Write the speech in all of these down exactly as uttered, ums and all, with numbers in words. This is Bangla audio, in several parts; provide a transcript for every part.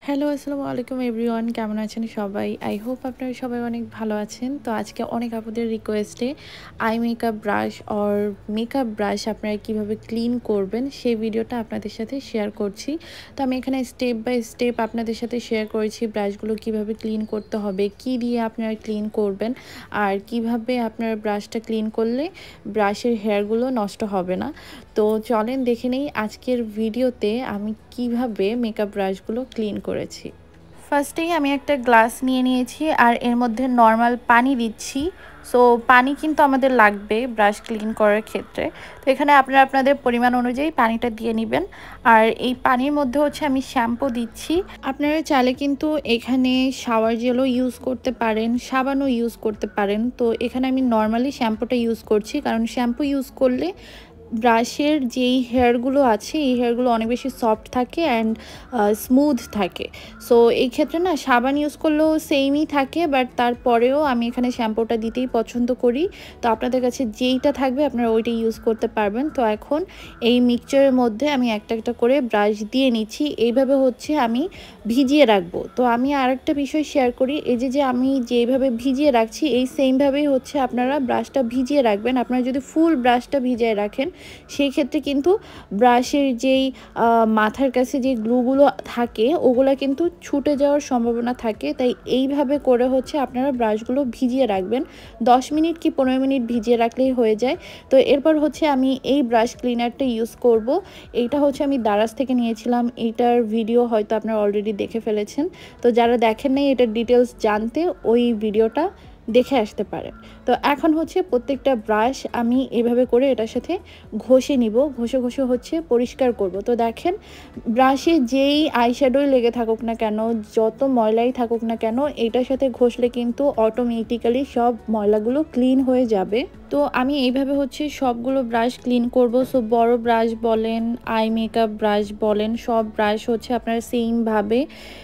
হ্যালো, আসসালামু আলাইকুম এভরিওয়ান, কেমন আছেন সবাই? আই হোপ আপনারা সবাই অনেক ভালো আছেন। তো আজকে অনেক আপুদের রিকোয়েস্টে eye makeup brush or makeup brush আপনারা কীভাবে ক্লিন করবেন সেই ভিডিওটা আপনাদের সাথে শেয়ার করছি। তো আমি এখানে স্টেপ বাই স্টেপ আপনাদের সাথে শেয়ার করেছি ব্রাশগুলো কিভাবে ক্লিন করতে হবে, কি দিয়ে আপনারা ক্লিন করবেন, আর কিভাবে আপনারা ব্রাশটা ক্লিন করলে ব্রাশের হেয়ারগুলো নষ্ট হবে না। তো চলেন দেখে নেই আজকের ভিডিওতে আমি কিভাবে মেকআপ ব্রাশগুলো ক্লিন করেছি। ফার্স্টেই আমি একটা গ্লাস নিয়ে নিয়েছি আর এর মধ্যে নর্মাল পানি দিচ্ছি। সো পানি কিন্তু আমাদের লাগবে ব্রাশ ক্লিন করার ক্ষেত্রে। তো এখানে আপনারা আপনাদের পরিমাণ অনুযায়ী পানিটা দিয়ে নেবেন। আর এই পানির মধ্যে হচ্ছে আমি শ্যাম্পু দিচ্ছি। আপনারা চাইলে কিন্তু এখানে শাওয়ার জেলও ইউজ করতে পারেন, সাবানও ইউজ করতে পারেন। তো এখানে আমি নর্মালি শ্যাম্পুটা ইউজ করছি, কারণ শ্যাম্পু ইউজ করলে ব্রাশের যেই হেয়ারগুলো আছে এই হেয়ারগুলো অনেক বেশি সফট থাকে অ্যান্ড স্মুথ থাকে। সো এই ক্ষেত্রে না সাবান ইউজ করলেও সেমই থাকে, বাট তারপরেও আমি এখানে শ্যাম্পুটা দিতেই পছন্দ করি। তো আপনাদের কাছে যেইটা থাকবে আপনারা ওইটা ইউজ করতে পারবেন। তো এখন এই মিক্সচারের মধ্যে আমি একটা একটা করে ব্রাশ দিয়ে নিচ্ছি। এইভাবে হচ্ছে আমি ভিজিয়ে রাখবো। তো আমি আরেকটা বিষয় শেয়ার করি, এই যে যে আমি যেইভাবে ভিজিয়ে রাখছি এই সেমভাবেই হচ্ছে আপনারা ব্রাশটা ভিজিয়ে রাখবেন। আপনারা যদি ফুল ব্রাশটা ভিজিয়ে রাখেন সেই ক্ষেত্রে কিন্তু ব্রাশের যেই মাথার কাছে যে গ্লুগুলো থাকে ওগুলো কিন্তু ছুটে যাওয়ার সম্ভাবনা থাকে। তাই এইভাবে করে হচ্ছে আপনারা ব্রাশগুলো ভিজিয়ে রাখবেন। দশ মিনিট কি পনেরো মিনিট ভিজিয়ে রাখলেই হয়ে যায়। তো এরপর হচ্ছে আমি এই ব্রাশ ক্লিনারটা ইউজ করব। এইটা হচ্ছে আমি দারাজ থেকে নিয়েছিলাম। এইটার ভিডিও হয়তো আপনারা অলরেডি দেখে ফেলেছেন। তো যারা দেখেন নাই এটার ডিটেলস জানতে ওই ভিডিওটা দেখে আসতে পারে। তো এখন হচ্ছে প্রত্যেকটা ব্রাশ আমি এভাবে করে এটার সাথে ঘষে নিব, ঘষে ঘষে হচ্ছে পরিষ্কার করব। তো দেখেন ব্রাশে যেই আইশ্যাডোই লেগে থাকুক না কেন, যত ময়লাই থাকুক না কেন, এটার সাথে ঘষলে কিন্তু অটোমেটিক্যালি সব ময়লাগুলো ক্লিন হয়ে যাবে। তো আমি এইভাবে হচ্ছে সবগুলো ব্রাশ ক্লিন করব। সো বড় ব্রাশ বলেন, আই মেকআপ ব্রাশ বলেন, সব ব্রাশ হচ্ছে আপনারা সেমভাবে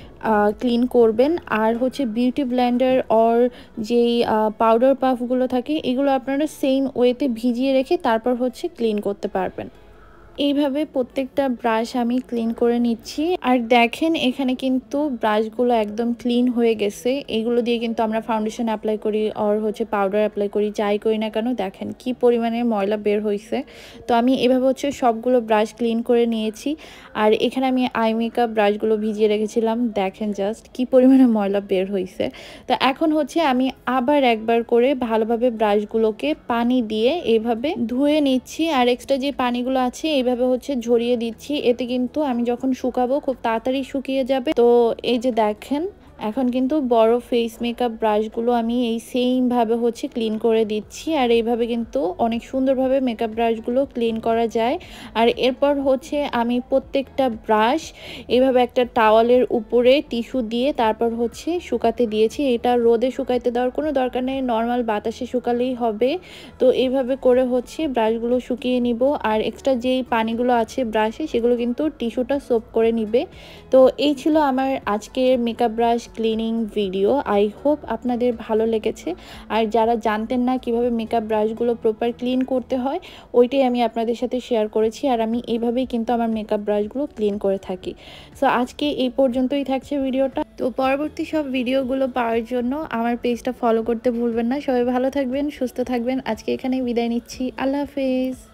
ক্লিন করবেন। আর হচ্ছে বিউটি ব্লেন্ডার অর যেই পাউডার পাফগুলো থাকে এগুলো আপনারা সেম ওয়েতে ভিজিয়ে রেখে তারপর হচ্ছে ক্লিন করতে পারবেন। এইভাবে প্রত্যেকটা ব্রাশ আমি ক্লিন করে নিচ্ছি। আর দেখেন এখানে কিন্তু ব্রাশগুলো একদম ক্লিন হয়ে গেছে। এগুলো দিয়ে কিন্তু আমরা ফাউন্ডেশন অ্যাপ্লাই করি আর হচ্ছে পাউডার অ্যাপ্লাই করি, যাই করি না কেন দেখেন কি পরিমাণে ময়লা বের হয়েছে। তো আমি এভাবে হচ্ছে সবগুলো ব্রাশ ক্লিন করে নিয়েছি। আর এখানে আমি আই মেকআপ ব্রাশগুলো ভিজিয়ে রেখেছিলাম, দেখেন জাস্ট কি পরিমাণে ময়লা বের হয়েছে। তো এখন হচ্ছে আমি আবার একবার করে ভালোভাবে ব্রাশগুলোকে পানি দিয়ে এইভাবে ধুয়ে নিচ্ছি। আর এক্সট্রা যে পানিগুলো আছে এইভাবে হচ্ছে ঝরিয়ে দিচ্ছি। এতে কিন্তু আমি যখন শুকাবো খুব তাড়াতাড়ি শুকিয়ে যাবে। তো এই যে দেখেন এখন কিন্তু বড় ফেস মেকআপ ব্রাশগুলো আমি এই সেমভাবে হচ্ছে ক্লিন করে দিচ্ছি। আর এইভাবে কিন্তু অনেক সুন্দরভাবে মেকআপ ব্রাশগুলো ক্লিন করা যায়। আর এরপর হচ্ছে আমি প্রত্যেকটা ব্রাশ এইভাবে একটা টাওয়ালের উপরে টিস্যু দিয়ে তারপর হচ্ছে শুকাতে দিয়েছি। এটা রোদে শুকাইতে দেওয়ার কোনো দরকার নেই, নর্মাল বাতাসে শুকালেই হবে। তো এইভাবে করে হচ্ছে ব্রাশগুলো শুকিয়ে নিব। আর এক্সট্রা যেই পানিগুলো আছে ব্রাশে সেগুলো কিন্তু টিস্যুটা সোপ করে নিবে। তো এই ছিল আমার আজকের makeup brush cleaning video. I hope আপনাদের ভালো লেগেছে। আর যারা জানতেন না কিভাবে মেকআপ ব্রাশগুলো প্রপার ক্লিন করতে হয় ওইটাই আমি আপনাদের সাথে শেয়ার করেছি। আর আমি এইভাবেই কিন্তু আমার মেকআপ ব্রাশগুলো ক্লিন করে থাকি। সো আজকে এই পর্যন্তই থাকছে ভিডিওটা। তো পরবর্তী সব ভিডিওগুলো পাওয়ার জন্য আমার পেজটা ফলো করতে ভুলবেন না। সবাই ভালো থাকবেন, সুস্থ থাকবেন। আজকে এখানেই বিদায় নিচ্ছি। আল্লাহ হাফেজ।